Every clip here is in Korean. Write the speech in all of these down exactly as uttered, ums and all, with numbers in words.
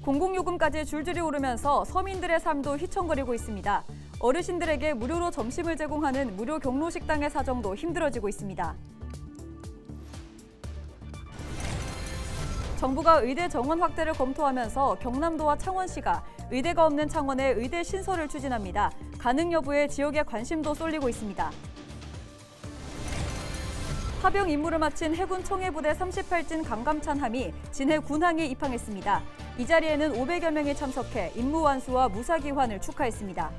공공요금까지 줄줄이 오르면서 서민들의 삶도 휘청거리고 있습니다. 어르신들에게 무료로 점심을 제공하는 무료 경로식당의 사정도 힘들어지고 있습니다. 정부가 의대 정원 확대를 검토하면서 경남도와 창원시가 의대가 없는 창원에 의대 신설을 추진합니다. 가능 여부에 지역의 관심도 쏠리고 있습니다. 파병 임무를 마친 해군 청해부대 삼십팔 진 강감찬 함이 진해 군항에 입항했습니다. 이 자리에는 오백여 명이 참석해 임무 완수와 무사기환을 축하했습니다.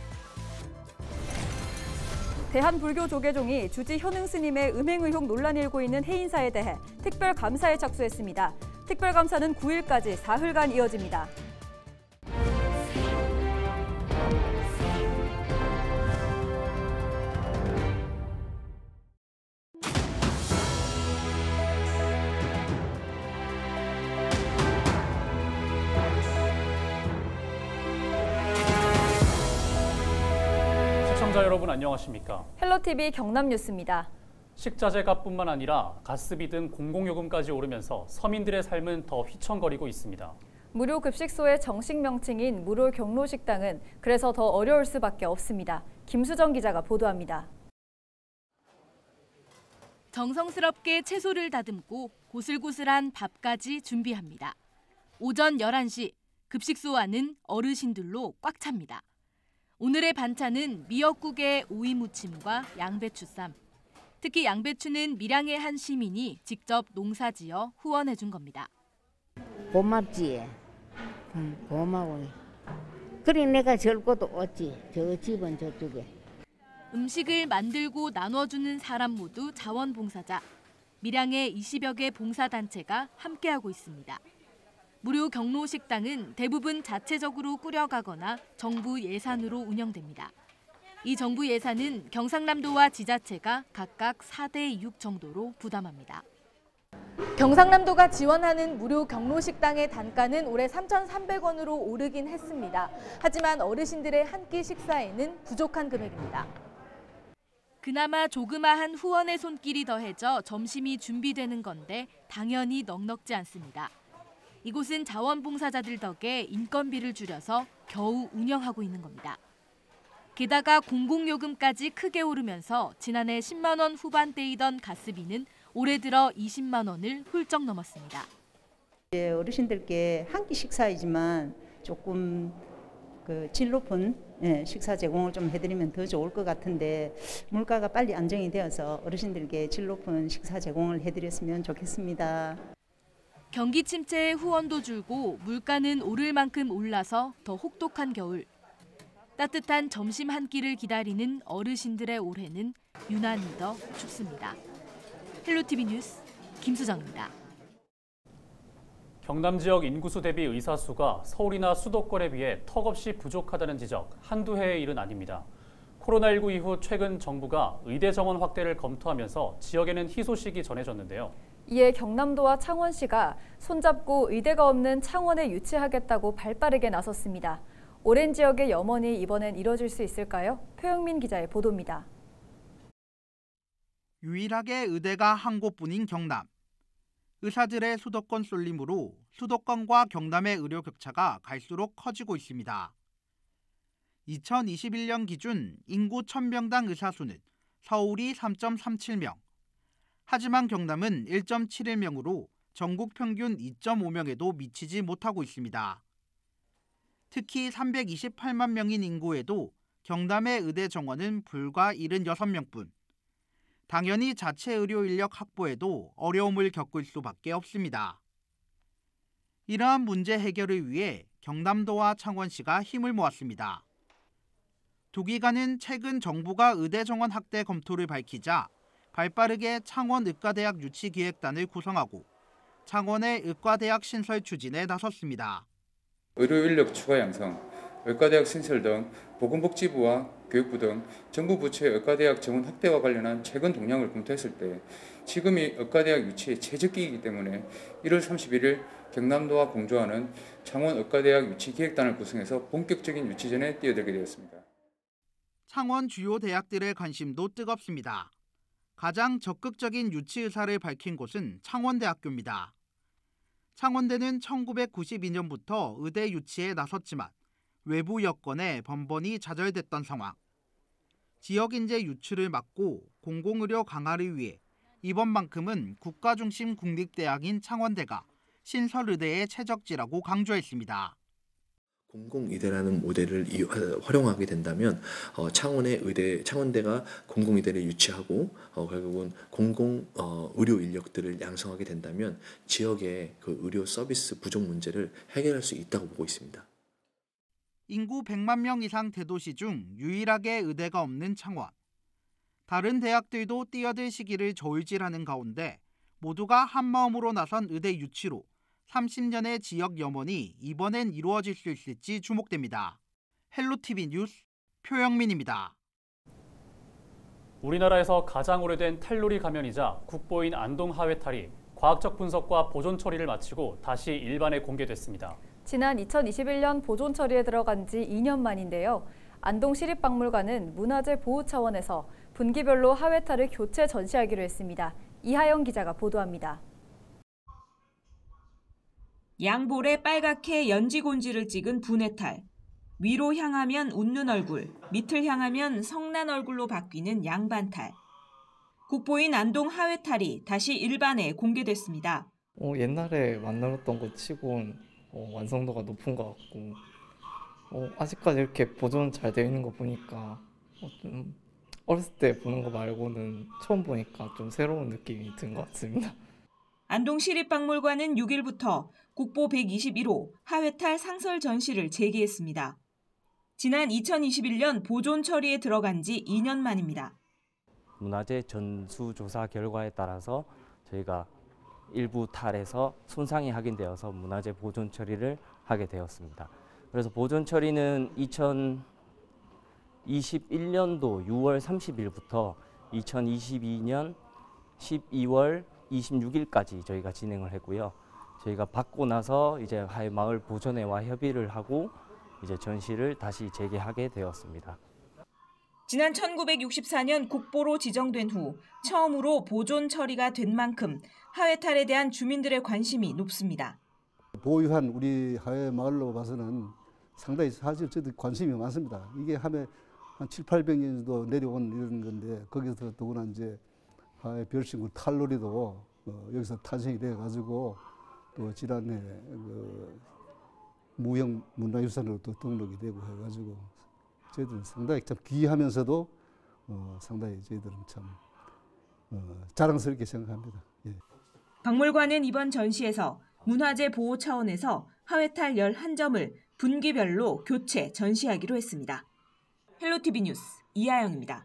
대한불교조계종이 주지 현흥 스님의 음행 의혹 논란이 일고 있는 해인사에 대해 특별감사에 착수했습니다. 특별감사는 구 일까지 사흘간 이어집니다. 시청자 여러분 안녕하십니까? 헬로티비 경남뉴스입니다. 식자재값뿐만 아니라 가스비 등 공공요금까지 오르면서 서민들의 삶은 더 휘청거리고 있습니다. 무료 급식소의 정식 명칭인 무료 경로식당은 그래서 더 어려울 수밖에 없습니다. 김수정 기자가 보도합니다. 정성스럽게 채소를 다듬고 고슬고슬한 밥까지 준비합니다. 오전 열한 시 급식소 안은 어르신들로 꽉 찹니다. 오늘의 반찬은 미역국에 오이무침과 양배추쌈. 특히 양배추는 밀양의 한 시민이 직접 농사지어 후원해준 겁니다. 고맙지. 응, 고마워. 그래 내가 절고도 없지. 저 집은 저쪽에. 음식을 만들고 나눠주는 사람 모두 자원봉사자. 밀양의 이십여 개 봉사단체가 함께하고 있습니다. 무료 경로식당은 대부분 자체적으로 꾸려가거나 정부 예산으로 운영됩니다. 이 정부 예산은 경상남도와 지자체가 각각 사 대 육 정도로 부담합니다. 경상남도가 지원하는 무료 경로식당의 단가는 올해 삼천삼백 원으로 오르긴 했습니다. 하지만 어르신들의 한 끼 식사에는 부족한 금액입니다. 그나마 조그마한 후원의 손길이 더해져 점심이 준비되는 건데 당연히 넉넉지 않습니다. 이곳은 자원봉사자들 덕에 인건비를 줄여서 겨우 운영하고 있는 겁니다. 게다가 공공요금까지 크게 오르면서 지난해 십만 원 후반대이던 가스비는 올해 들어 이십만 원을 훌쩍 넘었습니다. 어르신들께 한 끼 식사이지만 조금 그 질 높은 식사 제공을 좀 해드리면 더 좋을 것 같은데 물가가 빨리 안정이 되어서 어르신들께 질 높은 식사 제공을 해드렸으면 좋겠습니다. 경기 침체에 후원도 줄고 물가는 오를 만큼 올라서 더 혹독한 겨울. 따뜻한 점심 한 끼를 기다리는 어르신들의 올해는 유난히 더 춥습니다. 헬로티비 뉴스 김수정입니다. 경남 지역 인구수 대비 의사 수가 서울이나 수도권에 비해 턱없이 부족하다는 지적 한두 해의 일은 아닙니다. 코로나십구 이후 최근 정부가 의대 정원 확대를 검토하면서 지역에는 희소식이 전해졌는데요. 이에 경남도와 창원시가 손잡고 의대가 없는 창원에 유치하겠다고 발빠르게 나섰습니다. 오랜 지역의 염원이 이번엔 이뤄질 수 있을까요? 표영민 기자의 보도입니다. 유일하게 의대가 한 곳뿐인 경남. 의사들의 수도권 쏠림으로 수도권과 경남의 의료 격차가 갈수록 커지고 있습니다. 이천이십일 년 기준 인구 천 명당 의사 수는 서울이 삼 점 삼칠 명. 하지만 경남은 일 점 칠일 명으로 전국 평균 이 점 오 명에도 미치지 못하고 있습니다. 특히 삼백이십팔만 명인 인구에도 경남의 의대 정원은 불과 칠십육 명뿐. 당연히 자체 의료 인력 확보에도 어려움을 겪을 수밖에 없습니다. 이러한 문제 해결을 위해 경남도와 창원시가 힘을 모았습니다. 두 기관은 최근 정부가 의대 정원 확대 검토를 밝히자 발빠르게 창원의과대학 유치기획단을 구성하고 창원의 의과대학 신설 추진에 나섰습니다. 의료인력 추가 양성, 의과대학 신설 등 보건복지부와 교육부 등 정부 부처의 의과대학 정원 확대와 관련한 최근 동향을 검토했을 때 지금이 의과대학 유치의 최적기이기 때문에 일월 삼십일일 경남도와 공조하는 창원 의과대학 유치기획단을 구성해서 본격적인 유치전에 뛰어들게 되었습니다. 창원 주요 대학들의 관심도 뜨겁습니다. 가장 적극적인 유치 의사를 밝힌 곳은 창원대학교입니다. 창원대는 천구백구십이 년부터 의대 유치에 나섰지만 외부 여건에 번번이 좌절됐던 상황. 지역 인재 유출을 막고 공공의료 강화를 위해 이번만큼은 국가 중심 국립대학인 창원대가 신설의대의 최적지라고 강조했습니다. 공공의대라는 모델을 활용하게 된다면 어, 창원의 의대, 창원대가 공공의대를 유치하고 어, 결국은 공공 어, 의료 인력들을 양성하게 된다면 지역의 그 의료 서비스 부족 문제를 해결할 수 있다고 보고 있습니다. 인구 백만 명 이상 대도시 중 유일하게 의대가 없는 창원. 다른 대학들도 뛰어들 시기를 저울질하는 가운데 모두가 한마음으로 나선 의대 유치로 삼십 년의 지역 염원이 이번엔 이루어질 수 있을지 주목됩니다. 헬로티비 뉴스 표영민입니다. 우리나라에서 가장 오래된 탈루리 가면이자 국보인 안동 하회탈이 과학적 분석과 보존 처리를 마치고 다시 일반에 공개됐습니다. 지난 이천이십일 년 보존 처리에 들어간 지 이 년 만인데요. 안동시립박물관은 문화재 보호 차원에서 분기별로 하회탈을 교체 전시하기로 했습니다. 이하영 기자가 보도합니다. 양볼에 빨갛게 연지곤지를 찍은 분해탈. 위로 향하면 웃는 얼굴, 밑을 향하면 성난 얼굴로 바뀌는 양반탈. 국보인 안동 하회탈이 다시 일반에 공개됐습니다. 어, 옛날에 만들었던 것 치곤 어, 완성도가 높은 것 같고 어, 아직까지 이렇게 보존 잘 되어 있는 거 보니까 어, 좀 어렸을 때 보는 거 말고는 처음 보니까 좀 새로운 느낌이 든 것 같습니다. 안동시립박물관은 육 일부터 국보 백이십일 호 하회탈 상설 전시를 재개했습니다. 지난 이천이십일 년 보존 처리에 들어간 지 이 년 만입니다. 문화재 전수조사 결과에 따라서 저희가 일부 탈에서 손상이 확인되어서 문화재 보존 처리를 하게 되었습니다. 그래서 보존 처리는 이천이십일 년도 유월 삼십일부터 이천이십이 년 십이월 이십육 일까지 저희가 진행을 했고요. 저희가 받고 나서 이제 하회마을 보존회와 협의를 하고 이제 전시를 다시 재개하게 되었습니다. 지난 천구백육십사 년 국보로 지정된 후 처음으로 보존 처리가 된 만큼 하회탈에 대한 주민들의 관심이 높습니다. 보유한 우리 하회마을로 봐서는 상당히 사실 저도 관심이 많습니다. 이게 하면 한 칠팔백 년 정도 내려온 이런 건데 거기서 더구나 이제 하회 별신구 탈루리도 어, 여기서 탄생이 돼가지고 또 지난해 그 무형 문화유산으로 또 등록이 되고 해가지고 저희들은 상당히 참 귀하면서도 어, 상당히 저희들은 참 어, 자랑스럽게 생각합니다. 예. 박물관은 이번 전시에서 문화재 보호 차원에서 하회탈 열한 점을 분기별로 교체 전시하기로 했습니다. 헬로티비 뉴스 이하영입니다.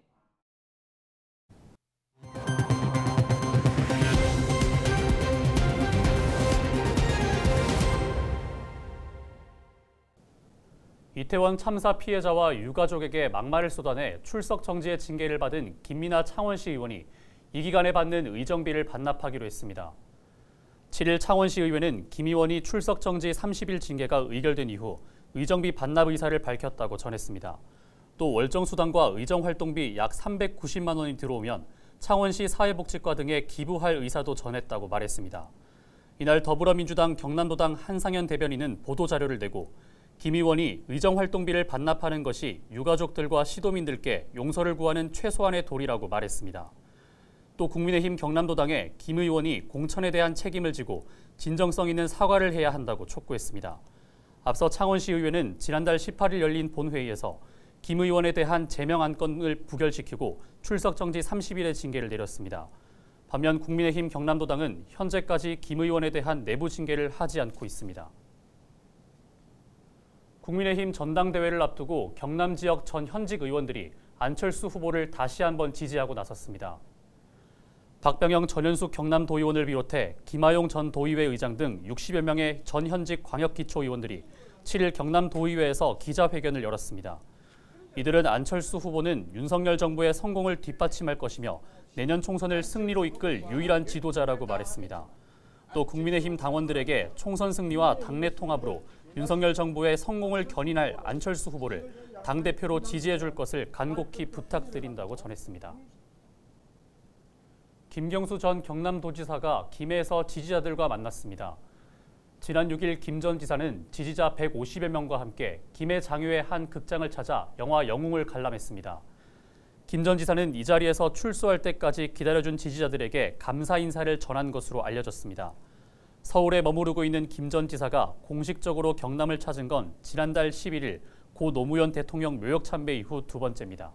이태원 참사 피해자와 유가족에게 막말을 쏟아내 출석 정지의 징계를 받은 김민하 창원시 의원이 이 기간에 받는 의정비를 반납하기로 했습니다. 칠 일 창원시 의회는 김 의원이 출석 정지 삼십 일 징계가 의결된 이후 의정비 반납 의사를 밝혔다고 전했습니다. 또 월정수당과 의정활동비 약 삼백구십만 원이 들어오면 창원시 사회복지과 등에 기부할 의사도 전했다고 말했습니다. 이날 더불어민주당 경남도당 한상현 대변인은 보도자료를 내고 김 의원이 의정활동비를 반납하는 것이 유가족들과 시도민들께 용서를 구하는 최소한의 도리라고 말했습니다. 또 국민의힘 경남도당에 김 의원이 공천에 대한 책임을 지고 진정성 있는 사과를 해야 한다고 촉구했습니다. 앞서 창원시 의회는 지난달 십팔 일 열린 본회의에서 김 의원에 대한 제명 안건을 부결시키고 출석 정지 삼십 일의 징계를 내렸습니다. 반면 국민의힘 경남도당은 현재까지 김 의원에 대한 내부 징계를 하지 않고 있습니다. 국민의힘 전당대회를 앞두고 경남 지역 전 현직 의원들이 안철수 후보를 다시 한번 지지하고 나섰습니다. 박병영 전현숙 경남도의원을 비롯해 김하용 전 도의회 의장 등 육십여 명의 전 현직 광역기초의원들이 칠 일 경남도의회에서 기자회견을 열었습니다. 이들은 안철수 후보는 윤석열 정부의 성공을 뒷받침할 것이며 내년 총선을 승리로 이끌 유일한 지도자라고 말했습니다. 또 국민의힘 당원들에게 총선 승리와 당내 통합으로 윤석열 정부의 성공을 견인할 안철수 후보를 당대표로 지지해 줄 것을 간곡히 부탁드린다고 전했습니다. 김경수 전 경남도지사가 김해에서 지지자들과 만났습니다. 지난 육 일 김 전 지사는 지지자 백오십여 명과 함께 김해 장유의 한 극장을 찾아 영화 영웅을 관람했습니다. 김 전 지사는 이 자리에서 출소할 때까지 기다려준 지지자들에게 감사 인사를 전한 것으로 알려졌습니다. 서울에 머무르고 있는 김 전 지사가 공식적으로 경남을 찾은 건 지난달 십일 일 고 노무현 대통령 묘역 참배 이후 두 번째입니다.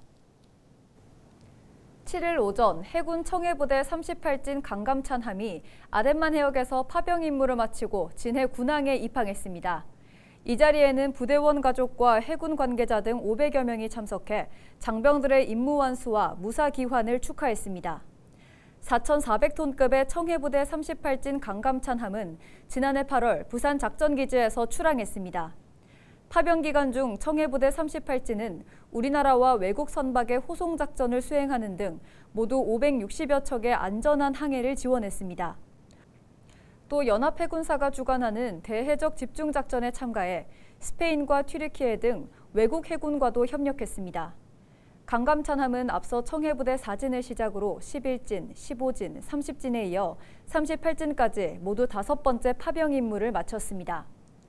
칠 일 오전 해군 청해부대 삼십팔 진 강감찬함이 아덴만 해역에서 파병 임무를 마치고 진해 군항에 입항했습니다. 이 자리에는 부대원 가족과 해군 관계자 등 오백여 명이 참석해 장병들의 임무 완수와 무사 귀환을 축하했습니다. 사천사백 톤급의 청해부대 삼십팔 진 강감찬함은 지난해 팔월 부산 작전기지에서 출항했습니다. 파병 기간 중 청해부대 삼십팔 진은 우리나라와 외국 선박의 호송 작전을 수행하는 등 모두 오백육십여 척의 안전한 항해를 지원했습니다. 또 연합해군사가 주관하는 대해적 집중작전에 참가해 스페인과 튀르키예 등 외국 해군과도 협력했습니다. 강감찬함은 앞서 청해부대 사 진을 시작으로 십일 진, 십오 진, 삼십 진에 이어 삼십팔 진까지 모두 다섯 번째 파병 임무를 마쳤습니다.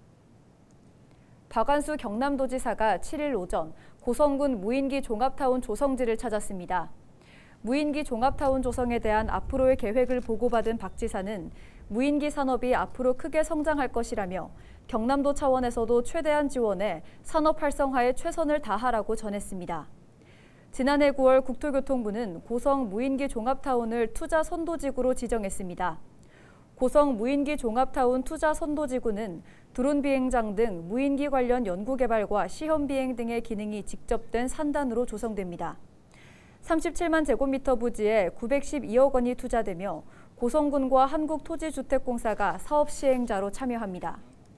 박완수 경남도지사가 칠 일 오전 고성군 무인기 종합타운 조성지를 찾았습니다. 무인기 종합타운 조성에 대한 앞으로의 계획을 보고받은 박 지사는 무인기 산업이 앞으로 크게 성장할 것이라며 경남도 차원에서도 최대한 지원해 산업 활성화에 최선을 다하라고 전했습니다. 지난해 구월 국토교통부는 고성 무인기 종합타운을 투자 선도지구로 지정했습니다. 고성 무인기 종합타운 투자 선도지구는 드론 비행장 등 무인기 관련 연구개발과 시험 비행 등의 기능이 직접된 산단으로 조성됩니다. 삼십칠만 제곱미터 부지에 구백십이억 원이 투자되며 고성군과 한국토지주택공사가 사업 시행자로 참여합니다.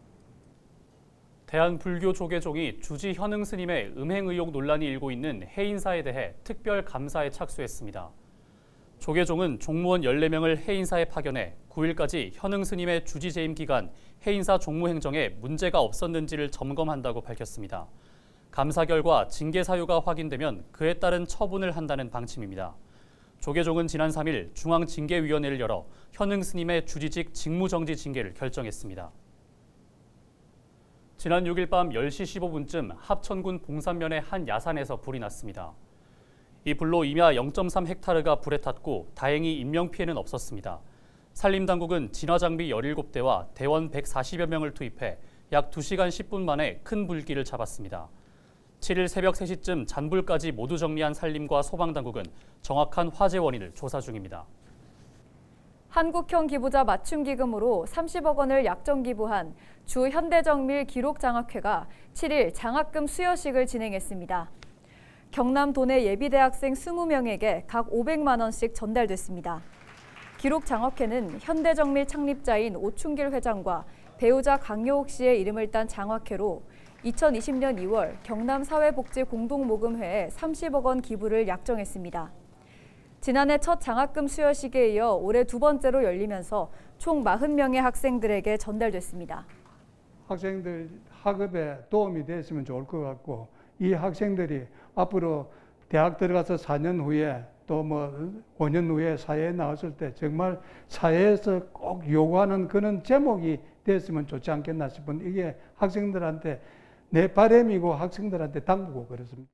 대한불교조계종이 주지 현흥 스님의 음행 의혹 논란이 일고 있는 해인사에 대해 특별 감사에 착수했습니다. 조계종은 종무원 열네 명을 해인사에 파견해 구 일까지 현흥 스님의 주지 재임 기간 해인사 종무 행정에 문제가 없었는지를 점검한다고 밝혔습니다. 감사 결과 징계 사유가 확인되면 그에 따른 처분을 한다는 방침입니다. 조계종은 지난 삼 일 중앙징계위원회를 열어 현흥 스님의 주지직 직무정지 징계를 결정했습니다. 지난 육 일 밤 열 시 십오 분쯤 합천군 봉산면의 한 야산에서 불이 났습니다. 이 불로 임야 영 점 삼 헥타르가 불에 탔고 다행히 인명피해는 없었습니다. 산림당국은 진화장비 열일곱 대와 대원 백사십여 명을 투입해 약 두 시간 십 분 만에 큰 불길을 잡았습니다. 칠 일 새벽 세 시쯤 잔불까지 모두 정리한 산림과 소방당국은 정확한 화재 원인을 조사 중입니다. 한국형 기부자 맞춤기금으로 삼십억 원을 약정 기부한 주 현대정밀 기록장학회가 칠 일 장학금 수여식을 진행했습니다. 경남 도내 예비대학생 이십 명에게 각 오백만 원씩 전달됐습니다. 기록장학회는 현대정밀 창립자인 오충길 회장과 배우자 강효옥 씨의 이름을 딴 장학회로 이천이십 년 이월 경남사회복지공동모금회에 삼십억 원 기부를 약정했습니다. 지난해 첫 장학금 수여식에 이어 올해 두 번째로 열리면서 총 사십 명의 학생들에게 전달됐습니다. 학생들 학업에 도움이 됐으면 좋을 것 같고 이 학생들이 앞으로 대학 들어가서 사 년 후에 또 뭐 오 년 후에 사회에 나왔을 때 정말 사회에서 꼭 요구하는 그런 제목이 됐으면 좋지 않겠나 싶은 이게 학생들한테 내 바람이고 학생들한테 당부고 그렇습니다.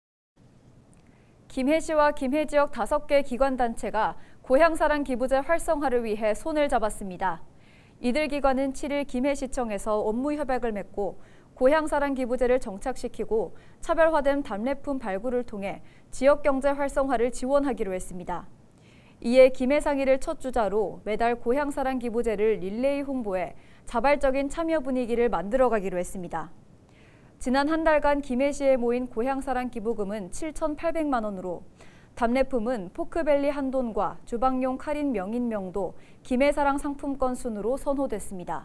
김해시와 김해 지역 다섯 개 기관단체가 고향사랑 기부제 활성화를 위해 손을 잡았습니다. 이들 기관은 칠 일 김해시청에서 업무 협약을 맺고 고향사랑 기부제를 정착시키고 차별화된 답례품 발굴을 통해 지역경제 활성화를 지원하기로 했습니다. 이에 김해상의를 첫 주자로 매달 고향사랑 기부제를 릴레이 홍보해 자발적인 참여 분위기를 만들어가기로 했습니다. 지난 한 달간 김해시에 모인 고향사랑 기부금은 칠천팔백만 원으로 답례품은 포크벨리 한 돈과 주방용 칼인 명인명도, 김해사랑 상품권 순으로 선호됐습니다.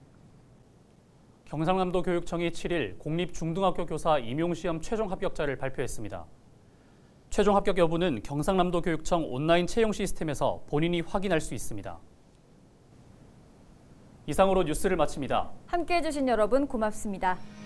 경상남도 교육청이 칠 일 공립중등학교 교사 임용시험 최종 합격자를 발표했습니다. 최종 합격 여부는 경상남도 교육청 온라인 채용 시스템에서 본인이 확인할 수 있습니다. 이상으로 뉴스를 마칩니다. 함께해 주신 여러분 고맙습니다.